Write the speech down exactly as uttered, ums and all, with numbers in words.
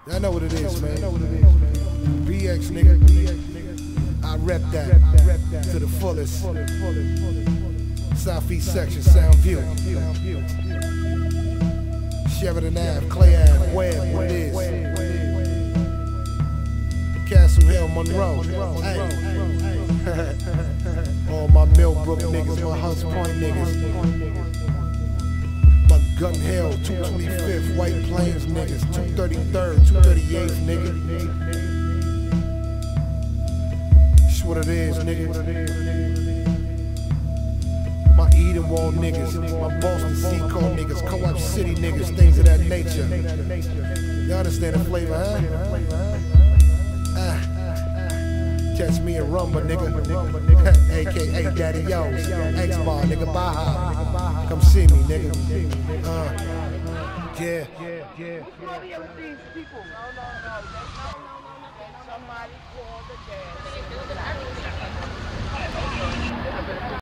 I know what it is, man. B X, nigga. I rep that to the fullest. Southeast section, Soundview. Sheridan Ave, Clay Ave, Webb, what it is. Castle Hill, Monroe. Hey. All my Millbrook niggas, my Hunts Point niggas. My Gun Hill, two twenty-fifth, White Plains niggas, two thirty-third, two thirty-eighth, nigga. That's what it is, nigga. My Eden Wall niggas, my Boston Seacall niggas, Co-op City niggas, things of that nature. You understand the flavor, huh? Ah. Catch me in Rumba, nigga. A K A Daddy Yo's, X-Bar, nigga, Baja. Come see me, nigga. Uh, yeah. Somebody call the dad.